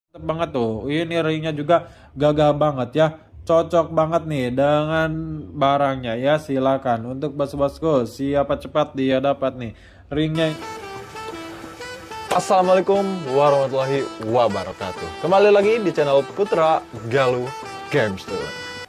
Mantep banget tuh. Ini ringnya juga gagah banget ya. Cocok banget nih dengan barangnya ya. Silakan untuk bos-bosku, siapa cepat dia dapat nih ringnya. Assalamualaikum warahmatullahi wabarakatuh. Kembali lagi di channel Putra Galuh Games tuh.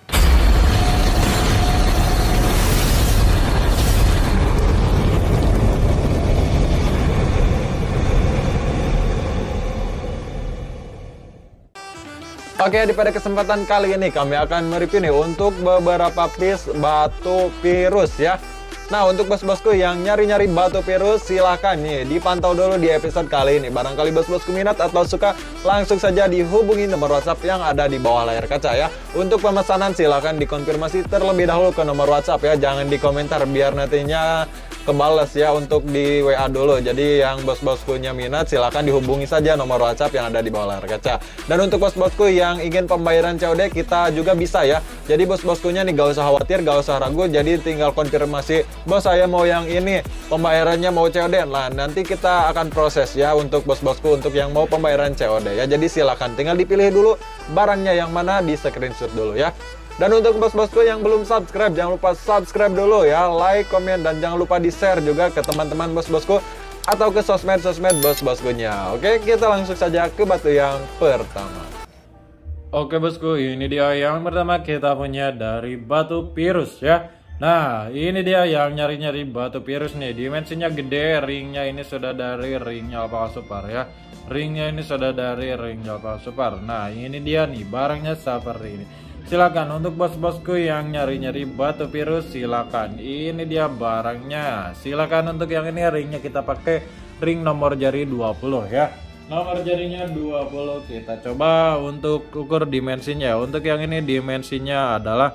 Oke, pada kesempatan kali ini kami akan mereview nih untuk beberapa piece batu virus ya. Nah, untuk bos-bosku yang nyari-nyari batu virus, silahkan nih dipantau dulu di episode kali ini. Barangkali bos-bosku minat atau suka, langsung saja dihubungi nomor WhatsApp yang ada di bawah layar kaca ya. Untuk pemesanan silahkan dikonfirmasi terlebih dahulu ke nomor WhatsApp ya. Jangan di komentar biar nantinya kebales ya untuk di WA dulu. Jadi yang bos-boskunya minat silahkan dihubungi saja nomor WhatsApp yang ada di bawah layar kaca. Dan untuk bos-bosku yang ingin pembayaran COD, kita juga bisa ya. Jadi bos-boskunya nih gak usah khawatir, gak usah ragu. Jadi tinggal konfirmasi, bos saya mau yang ini, pembayarannya mau COD. Nah nanti kita akan proses ya untuk bos-bosku untuk yang mau pembayaran COD ya. Jadi silahkan tinggal dipilih dulu barangnya yang mana, di screenshot dulu ya. Dan untuk bos-bosku yang belum subscribe, jangan lupa subscribe dulu ya, like, komen, dan jangan lupa di-share juga ke teman-teman bos-bosku atau ke sosmed-sosmed bos-boskunya. Oke, kita langsung saja ke batu yang pertama. Oke bosku, ini dia yang pertama kita punya dari batu virus ya. Nah, ini dia yang nyari-nyari batu virus nih. Dimensinya gede, ringnya ini sudah dari ringnya Alpaka Super ya. Ringnya ini sudah dari ringnya Alpaka Super. Nah, ini dia nih barangnya seperti ini. Silakan untuk bos-bosku yang nyari-nyari batu virus, silakan. Ini dia barangnya. Silakan untuk yang ini ringnya kita pakai ring nomor jari 20 ya. Nomor jarinya 20. Kita coba untuk ukur dimensinya. Untuk yang ini dimensinya adalah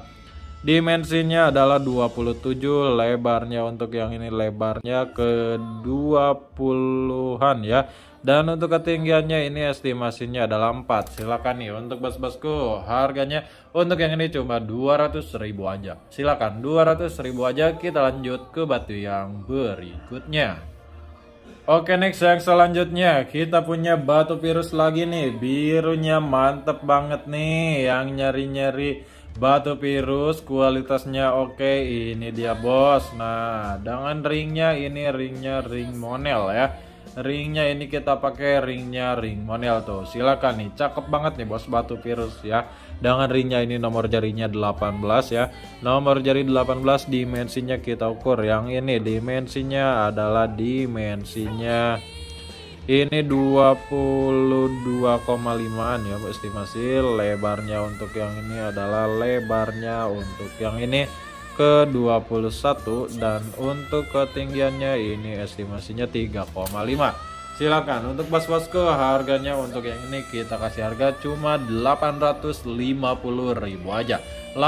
27, lebarnya untuk yang ini lebarnya ke 20-an ya. Dan untuk ketinggiannya ini estimasinya adalah 4. Silakan nih untuk bos-bosku, harganya untuk yang ini cuma 200.000 aja. Silakan 200.000 aja. Kita lanjut ke batu yang berikutnya. Oke, next yang selanjutnya kita punya batu virus lagi nih. Birunya mantep banget nih. Yang nyari-nyari batu virus kualitasnya oke, ini dia bos. Nah, dengan ringnya ini ringnya ring monel ya. Ringnya ini kita pakai ringnya ring monel tuh. Silakan nih, cakep banget nih bos batu virus ya. Dengan ringnya ini nomor jarinya 18 ya. Nomor jari 18, dimensinya kita ukur. Yang ini dimensinya adalah dimensinya ini 22,5an ya estimasi. Lebarnya untuk yang ini adalah lebarnya untuk yang ini ke 21, dan untuk ketinggiannya ini estimasinya 3,5. Silakan untuk bos-bosku, harganya untuk yang ini kita kasih harga cuma 850.000 aja.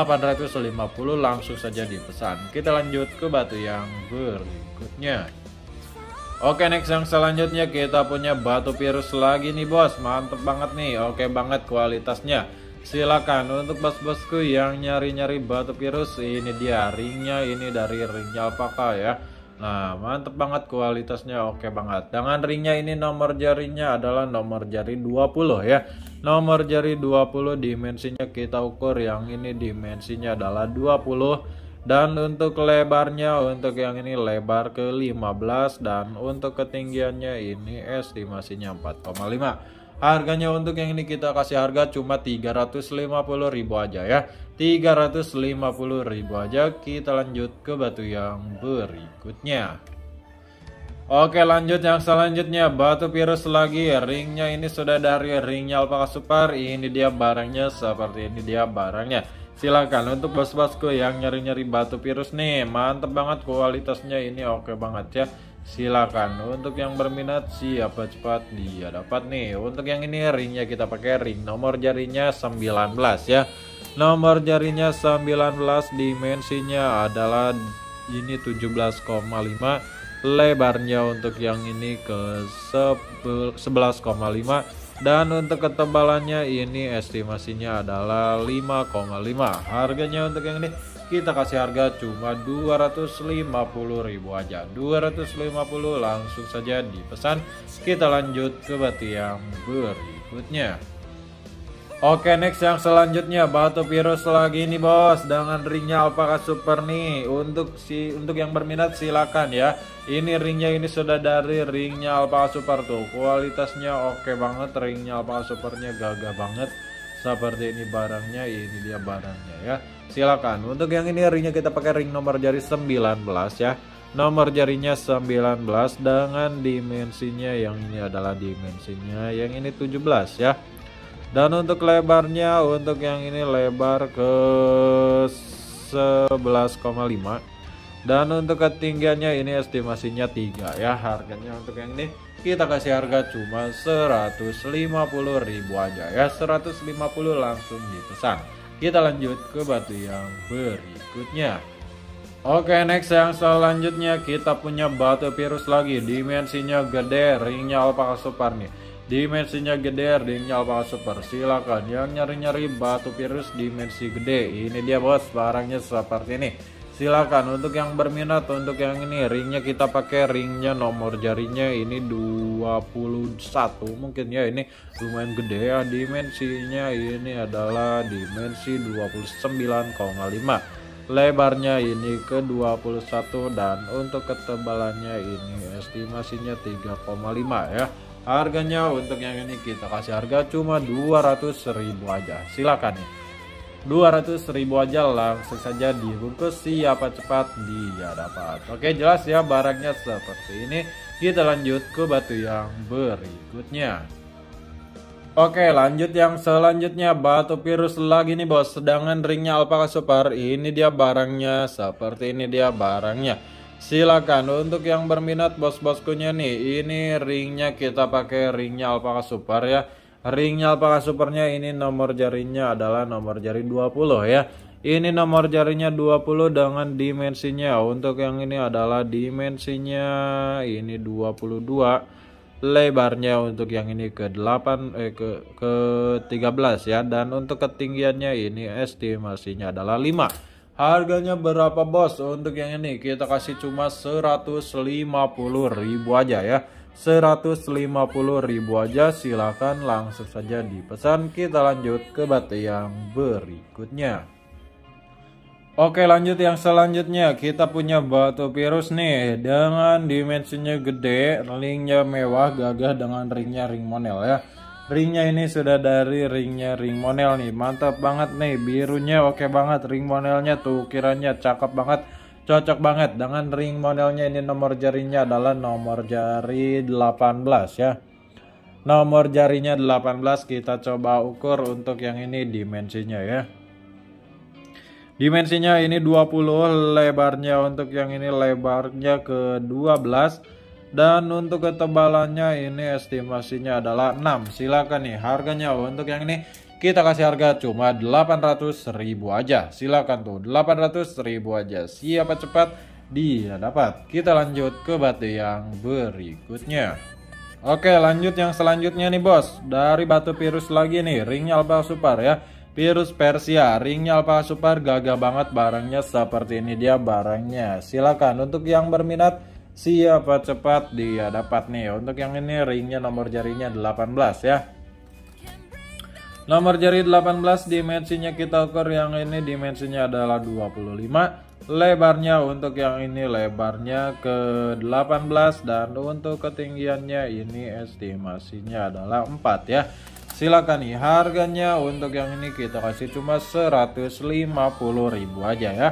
850 langsung saja dipesan. Kita lanjut ke batu yang berikutnya. Oke, next yang selanjutnya kita punya batu virus lagi nih bos. Mantep banget nih, oke banget kualitasnya. Silakan untuk bos-bosku yang nyari-nyari batu virus, ini dia ringnya ini dari ringnya Alpaka ya. Nah, mantep banget kualitasnya, oke banget. Dengan ringnya ini nomor jarinya adalah nomor jari 20 ya. Nomor jari 20, dimensinya kita ukur. Yang ini dimensinya adalah 20. Dan untuk lebarnya untuk yang ini lebar ke 15, dan untuk ketinggiannya ini estimasinya 4,5. Harganya untuk yang ini kita kasih harga cuma 350.000 aja ya. 350.000 aja. Kita lanjut ke batu yang berikutnya. Oke, lanjut yang selanjutnya batu virus lagi. Ringnya ini sudah dari ringnya Alpaka Super. Ini dia barangnya, seperti ini dia barangnya. Silakan untuk bos-bosku yang nyari-nyari batu virus nih. Mantep banget kualitasnya, ini oke banget ya. Silakan untuk yang berminat, siapa cepat dia dapat nih. Untuk yang ini ringnya kita pakai ring nomor jarinya 19 ya. Nomor jarinya 19, dimensinya adalah ini 17,5. Lebarnya untuk yang ini ke 11,5. Dan untuk ketebalannya ini estimasinya adalah 5,5. Harganya untuk yang ini kita kasih harga cuma 250.000 aja. 250 langsung saja dipesan. Kita lanjut ke batu yang berikutnya. Oke, next yang selanjutnya batu virus lagi nih bos, dengan ringnya Alpaka Super nih. Untuk yang berminat silakan ya. Ini ringnya ini sudah dari ringnya Alpaka Super tuh. Kualitasnya oke banget, ringnya Alpaka Supernya gagah banget. Seperti ini barangnya, ini dia barangnya ya. Silakan. Untuk yang ini ringnya kita pakai ring nomor jari 19 ya. Nomor jarinya 19 dengan dimensinya yang ini adalah dimensinya yang ini 17 ya. Dan untuk lebarnya, untuk yang ini lebar ke 11,5. Dan untuk ketinggiannya ini estimasinya 3 ya. Harganya untuk yang ini kita kasih harga cuma 150.000 aja ya. 150 langsung dipesan. Kita lanjut ke batu yang berikutnya. Oke, next yang selanjutnya kita punya batu virus lagi. Dimensinya gede, ringnya Alpaka Super nih. Dimensinya gede, ringnya Alpaka Super. Silakan yang nyari-nyari batu virus dimensi gede. Ini dia bos, barangnya seperti ini. Silakan untuk yang berminat, untuk yang ini ringnya kita pakai ringnya nomor jarinya ini 21 mungkin ya, ini lumayan gede ya. Dimensinya ini adalah dimensi 29,5. Lebarnya ini ke 21 dan untuk ketebalannya ini estimasinya 3,5 ya. Harganya untuk yang ini kita kasih harga cuma 200.000 aja. Silakan nih. 200.000 aja langsung saja dibungkus, siapa cepat dia dapat. Oke, jelas ya barangnya seperti ini. Kita lanjut ke batu yang berikutnya. Oke, lanjut yang selanjutnya batu virus lagi nih bos, sedangkan ringnya Alpaka Super. Ini dia barangnya, seperti ini dia barangnya. Silakan untuk yang berminat bos-boskunya nih, ini ringnya kita pakai ringnya Alpaka Super ya. Ringnya Alpaka Supernya ini nomor jarinya adalah nomor jari 20 ya. Ini nomor jarinya 20 dengan dimensinya, untuk yang ini adalah dimensinya ini 22. Lebarnya untuk yang ini ke 13 ya, dan untuk ketinggiannya ini estimasinya adalah 5. Harganya berapa bos? Untuk yang ini kita kasih cuma 150.000 aja ya. 150.000 aja, silakan langsung saja dipesan. Kita lanjut ke batu yang berikutnya. Oke, lanjut yang selanjutnya kita punya batu virus nih dengan dimensinya gede, ringnya mewah, gagah dengan ringnya ring monel ya. Ringnya ini sudah dari ringnya ring monel nih, mantap banget nih, birunya oke banget, ring monelnya tuh ukirannya cakep banget, cocok banget dengan ring monelnya. Ini nomor jarinya adalah nomor jari 18 ya. Nomor jarinya 18, kita coba ukur untuk yang ini dimensinya ya. Dimensinya ini 20, lebarnya untuk yang ini lebarnya ke 12. Dan untuk ketebalannya ini estimasinya adalah 6. Silakan nih, harganya untuk yang ini kita kasih harga cuma 800.000 aja. Silakan tuh, 800.000 aja. Siapa cepat dia dapat. Kita lanjut ke batu yang berikutnya. Oke, lanjut yang selanjutnya nih bos. Dari batu virus lagi nih, ringnya Alpaka Super ya. Virus Persia, ringnya Alpaka Super, gagah banget barangnya, seperti ini dia barangnya. Silakan untuk yang berminat, siapa cepat dia dapat nih. Untuk yang ini ringnya nomor jarinya 18 ya. Nomor jari 18, dimensinya kita ukur yang ini dimensinya adalah 25. Lebarnya untuk yang ini lebarnya ke 18 dan untuk ketinggiannya ini estimasinya adalah 4 ya. Silakan nih, harganya untuk yang ini kita kasih cuma 150.000 aja ya.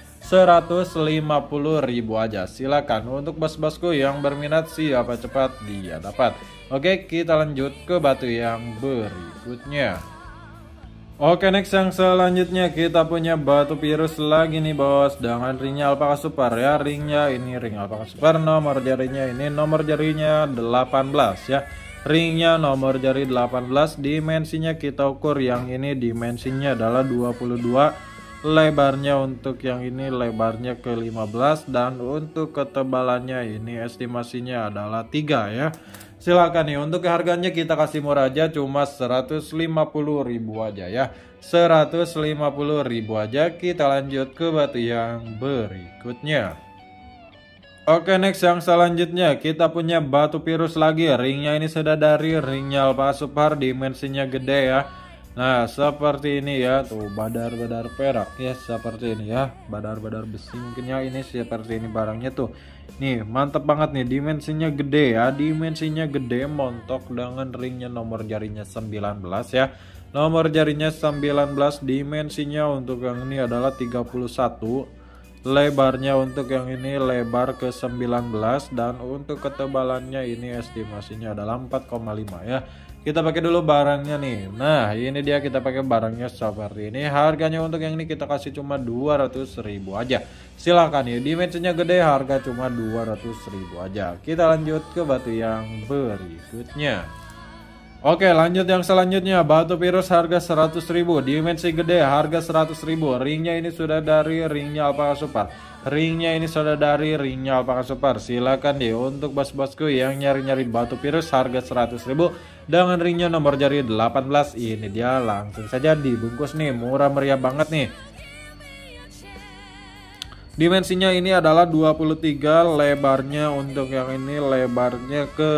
150.000 aja. Silakan untuk bos-bosku yang berminat, siapa cepat dia dapat. Oke, kita lanjut ke batu yang berikutnya. Oke, next yang selanjutnya kita punya batu virus lagi nih bos, dengan ringnya Alpaka Super ya. Ringnya ini ring Alpaka Super, nomor jarinya ini nomor jarinya 18 ya. Ringnya nomor jari 18, dimensinya kita ukur yang ini dimensinya adalah 22. Lebarnya untuk yang ini lebarnya ke 15 dan untuk ketebalannya ini estimasinya adalah 3 ya. Silakan nih, untuk harganya kita kasih murah aja cuma 150.000 aja ya. 150.000 aja. Kita lanjut ke batu yang berikutnya. Oke, next yang selanjutnya kita punya batu virus lagi. Ringnya ini sudah dari ringnya Alpaka Super, dimensinya gede ya. Nah, seperti ini ya, tuh badar-badar perak ya, seperti ini ya, badar-badar besi mungkin ya, ini seperti ini barangnya tuh. Nih, mantep banget nih, dimensinya gede ya, dimensinya gede, montok dengan ringnya nomor jarinya 19 ya. Nomor jarinya 19, dimensinya untuk yang ini adalah 31. Lebarnya untuk yang ini lebar ke 19 dan untuk ketebalannya ini estimasinya adalah 4,5 ya. Kita pakai dulu barangnya nih. Nah, ini dia kita pakai barangnya seperti ini. Harganya untuk yang ini kita kasih cuma 200.000 aja. Silakan ya, dimensinya gede, harga cuma 200.000 aja. Kita lanjut ke batu yang berikutnya. Oke, lanjut yang selanjutnya, batu virus harga 100.000, dimensi gede, harga 100.000. Ringnya ini sudah dari ringnya Alpaka Super. Ringnya ini sudah dari ringnya Alpaka Super. Silakan deh untuk bos-bosku yang nyari-nyari batu virus harga 100.000 dengan ringnya nomor jari 18. Ini dia, langsung saja dibungkus nih, murah meriah banget nih. Dimensinya ini adalah 23, lebarnya untuk yang ini lebarnya ke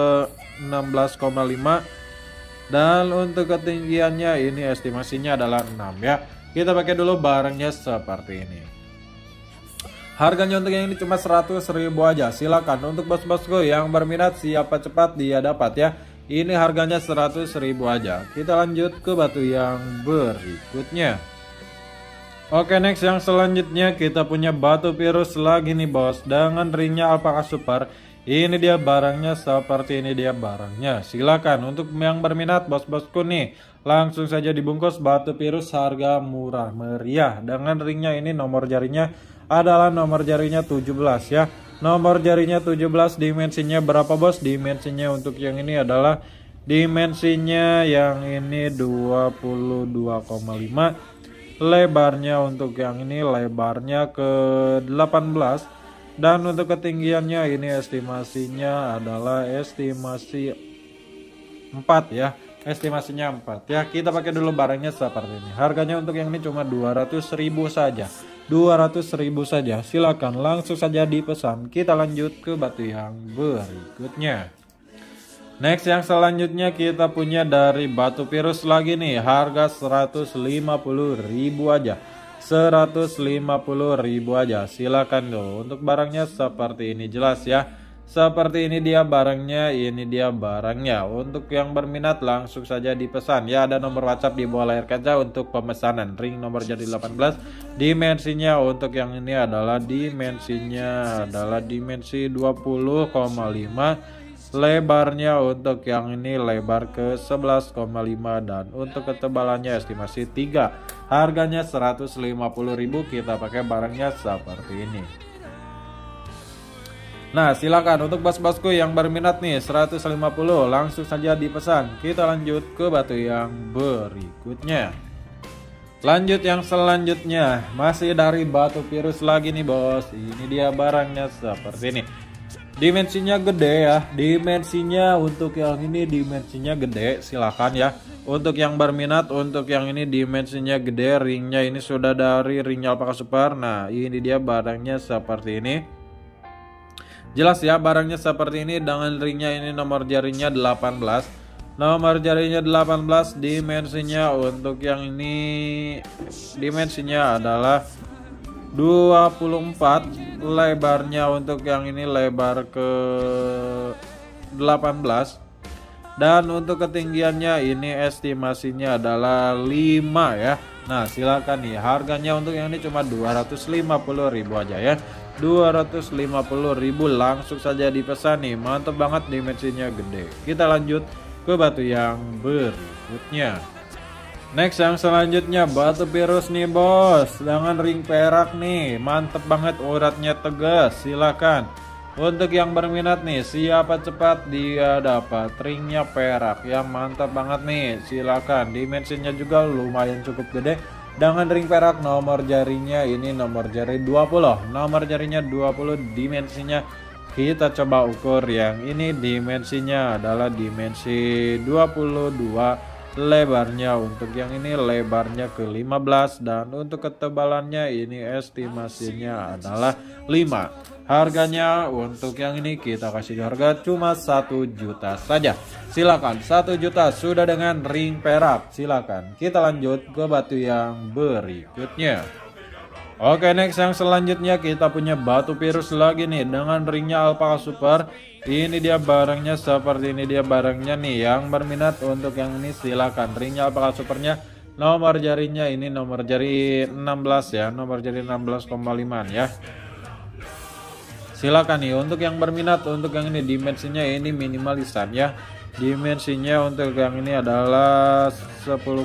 16,5 dan untuk ketinggiannya ini estimasinya adalah 6 ya. Kita pakai dulu barangnya seperti ini. Harganya untuk yang ini cuma 100.000 aja. Silakan untuk bos-bosku yang berminat, siapa cepat dia dapat ya. Ini harganya 100.000 aja. Kita lanjut ke batu yang berikutnya. Oke, next yang selanjutnya kita punya batu virus lagi nih bos, dengan ringnya Alpaka Super. Ini dia barangnya, seperti ini dia barangnya. Silakan untuk yang berminat bos-bosku nih, langsung saja dibungkus batu virus harga murah meriah. Dengan ringnya ini nomor jarinya adalah nomor jarinya 17 ya. Nomor jarinya 17, dimensinya berapa bos? Dimensinya untuk yang ini adalah dimensinya yang ini 22,5. Lebarnya untuk yang ini lebarnya ke 18 dan untuk ketinggiannya ini estimasinya adalah estimasi 4 ya. Estimasinya 4 ya. Kita pakai dulu barangnya seperti ini. Harganya untuk yang ini cuma 200.000 saja. 200.000 saja. Silakan langsung saja dipesan. Kita lanjut ke batu yang berikutnya. Next yang selanjutnya kita punya dari batu virus lagi nih, harga 150.000 aja. 150.000 aja. Silakan tuh. Untuk barangnya seperti ini, jelas ya. Seperti ini dia barangnya, ini dia barangnya. Untuk yang berminat langsung saja dipesan ya. Ada nomor WhatsApp di bawah layar kaca untuk pemesanan. Ring nomor jadi 18. Dimensinya untuk yang ini adalah dimensinya dimensi 20,5. Lebarnya untuk yang ini lebar ke 11,5 dan untuk ketebalannya estimasi 3. Harganya 150.000, kita pakai barangnya seperti ini. Nah, silakan untuk bos-bosku yang berminat nih 150 langsung saja dipesan. Kita lanjut ke batu yang berikutnya. Lanjut yang selanjutnya, masih dari batu virus lagi nih bos. Ini dia barangnya seperti ini. Dimensinya gede ya, dimensinya untuk yang ini dimensinya gede, silakan ya. Untuk yang berminat, untuk yang ini dimensinya gede, ringnya ini sudah dari ringnya Alpaka Super. Nah, ini dia barangnya seperti ini. Jelas ya, barangnya seperti ini dengan ringnya ini nomor jarinya 18. Nomor jarinya 18, dimensinya untuk yang ini dimensinya adalah 24, lebarnya untuk yang ini lebar ke 18 dan untuk ketinggiannya ini estimasinya adalah 5 ya. Nah, silakan nih, harganya untuk yang ini cuma 250.000 aja ya. 250.000 langsung saja dipesan nih, mantep banget, dimensinya gede. Kita lanjut ke batu yang berikutnya. Next yang selanjutnya batu virus nih bos, dengan ring perak nih, mantep banget, uratnya tegas. Silakan untuk yang berminat nih, siapa cepat dia dapat ringnya perak yang mantap banget nih. Silakan, dimensinya juga lumayan cukup gede dengan ring perak. Nomor jarinya ini nomor jari 20, nomor jarinya 20, dimensinya kita coba ukur yang ini, dimensinya adalah dimensi 22. lebarnya untuk yang ini lebarnya ke 15 dan untuk ketebalannya ini estimasinya adalah 5. Harganya untuk yang ini kita kasih harga cuma 1 juta saja. Silakan, 1 juta sudah dengan ring perak. Silakan kita lanjut ke batu yang berikutnya. Oke, next yang selanjutnya kita punya batu virus lagi nih dengan ringnya Alpaka Super. Ini dia barangnya, seperti ini dia barangnya nih. Yang berminat untuk yang ini silakan. Ringnya Alpaka Supernya, nomor jarinya ini nomor jari 16 ya, nomor jari 16,5 ya. Silakan nih untuk yang berminat untuk yang ini. Dimensinya ini minimalisan ya. Dimensinya untuk yang ini adalah 10,5.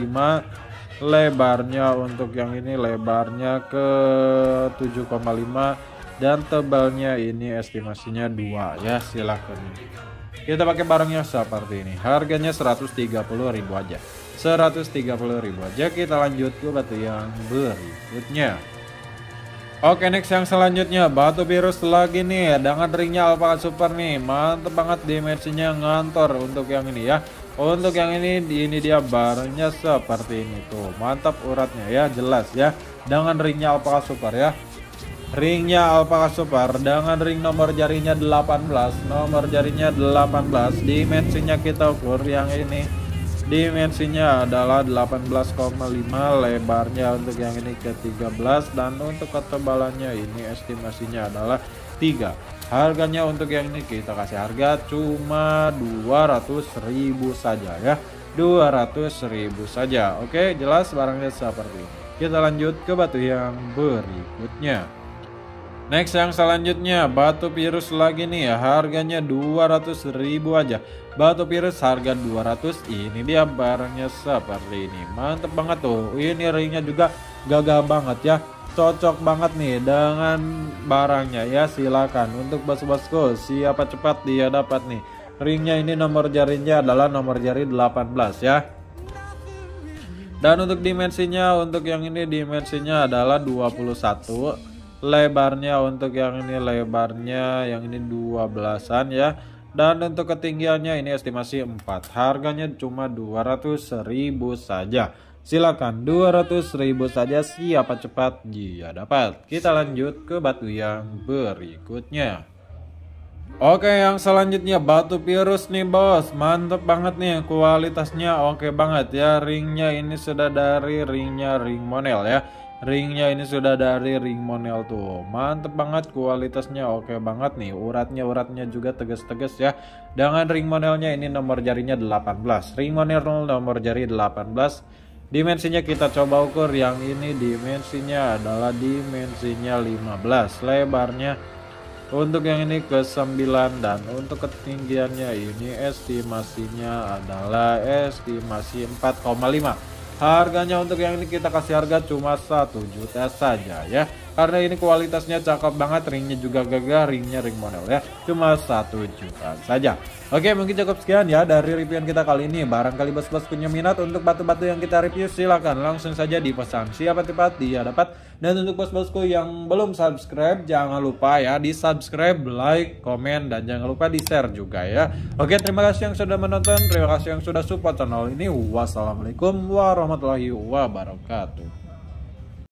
Lebarnya untuk yang ini lebarnya ke 7,5 dan tebalnya ini estimasinya 2 ya. Silakan. Kita pakai barangnya seperti ini. Harganya 130.000 aja. 130.000 aja. Kita lanjut ke batu yang berikutnya. Oke, next yang selanjutnya batu virus lagi nih dengan ringnya Alpaka Super nih. Mantep banget, dimensinya ngantor untuk yang ini ya. Untuk yang ini dia barangnya seperti ini tuh. Mantap uratnya ya, jelas ya. Dengan ringnya Alpaka Super ya. Ringnya Alpaka Super dengan ring nomor jarinya 18, nomor jarinya 18. Dimensinya kita ukur yang ini. Dimensinya adalah 18,5, lebarnya untuk yang ini ke 13 dan untuk ketebalannya ini estimasinya adalah 3. Harganya untuk yang ini kita kasih harga cuma 200.000 saja ya. 200.000 saja. Oke, jelas barangnya seperti ini. Kita lanjut ke batu yang berikutnya. Next yang selanjutnya batu virus lagi nih ya, harganya 200.000 aja. Batu virus harga 200. Ini dia barangnya seperti ini. Mantep banget tuh. Ini ringnya juga gagah banget ya. Cocok banget nih dengan barangnya ya. Silakan untuk bos-bosku, siapa cepat dia dapat nih. Ringnya ini nomor jarinya adalah nomor jari 18 ya. Dan untuk dimensinya untuk yang ini dimensinya adalah 21. Lebarnya untuk yang ini lebarnya yang ini 12-an ya. Dan untuk ketinggiannya ini estimasi 4. Harganya cuma 200.000 saja. Silakan 200.000 saja, siapa cepat dia dapat. Kita lanjut ke batu yang berikutnya. Oke, yang selanjutnya batu virus nih bos. Mantep banget nih, kualitasnya oke banget ya. Ringnya ini sudah dari ringnya ring monel ya. Ringnya ini sudah dari ring monel tuh. Mantep banget, kualitasnya oke banget nih. Uratnya juga tegas-tegas ya. Dengan ring monelnya ini nomor jarinya 18. Ring monel nomor jari 18. Dimensinya kita coba ukur. Yang ini dimensinya adalah dimensinya 15. Lebarnya untuk yang ini ke 9 dan untuk ketinggiannya ini estimasinya adalah estimasi 4,5. Harganya untuk yang ini kita kasih harga cuma 1 juta saja ya. Karena ini kualitasnya cakep banget, ringnya juga gagah, ringnya ring model ya. Cuma 1 juta saja. Oke, mungkin cukup sekian ya dari reviewan kita kali ini. Barangkali bos-bos punya minat untuk batu-batu yang kita review, silahkan langsung saja dipesan. Siapa cepat dia dapat. Dan untuk bos-bosku yang belum subscribe, jangan lupa ya di subscribe, like, komen, dan jangan lupa di share juga ya. Oke, terima kasih yang sudah menonton, terima kasih yang sudah support channel ini. Wassalamualaikum warahmatullahi wabarakatuh.